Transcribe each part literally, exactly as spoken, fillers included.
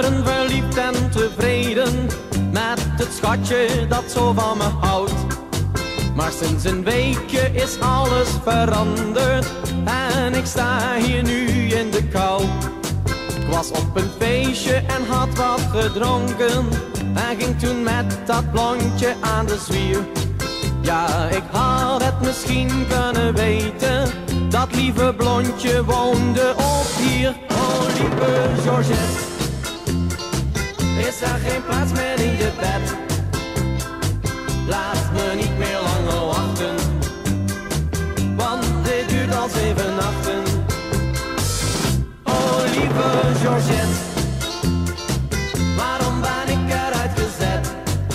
jaren verliefd en tevreden met het schatje dat zo van me houdt. Maar sinds een weekje is alles veranderd en ik sta hier nu in de kou. Ik was op een feestje en had wat gedronken en ging toen met dat blondje aan de zwier. Ja, ik had het misschien kunnen weten, dat lieve blondje woonde op hier. Oh lieve Georgette, is er geen plaats meer in je bed? Laat me niet meer langer wachten, want dit duurt al zeven nachten. Oh lieve Georgette, waarom ben ik eruit gezet?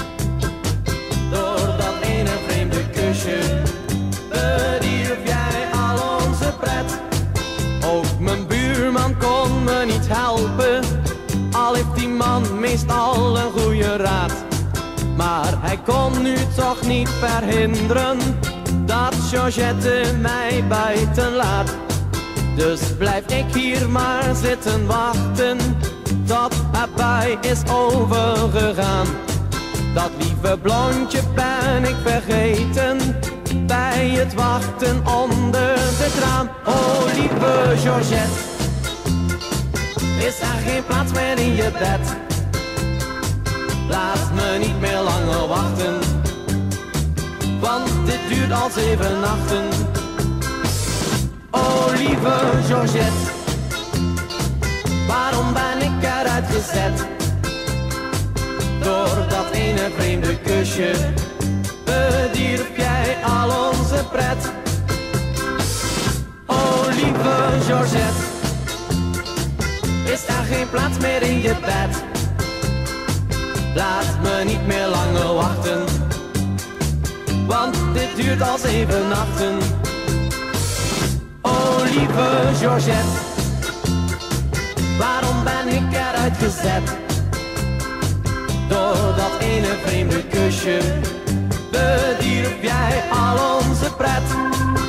Door dat ene vreemde kusje bedierf jij al onze pret. Ook mijn buurman kon me niet helpen, al heeft die man meestal een goede raad. Maar hij kon nu toch niet verhinderen dat Georgette mij buiten laat. Dus blijf ik hier maar zitten wachten tot haar bui is overgegaan. Dat lieve blondje ben ik vergeten bij het wachten onder de kraan. Oh lieve Georgette, is er geen plaats meer in je bed? Laat me niet meer langer wachten, want dit duurt al zeven nachten. Oh lieve Georgette, waarom ben ik eruit gezet? Door dat ene vreemde kusje bedierf jij al onze pret. Oh lieve Georgette, is er geen plaats meer in je bed? Laat me niet meer langer wachten, want dit duurt al zeven nachten. Oh lieve Georgette, waarom ben ik eruit gezet? Door dat ene vreemde kusje bedierf jij al onze pret.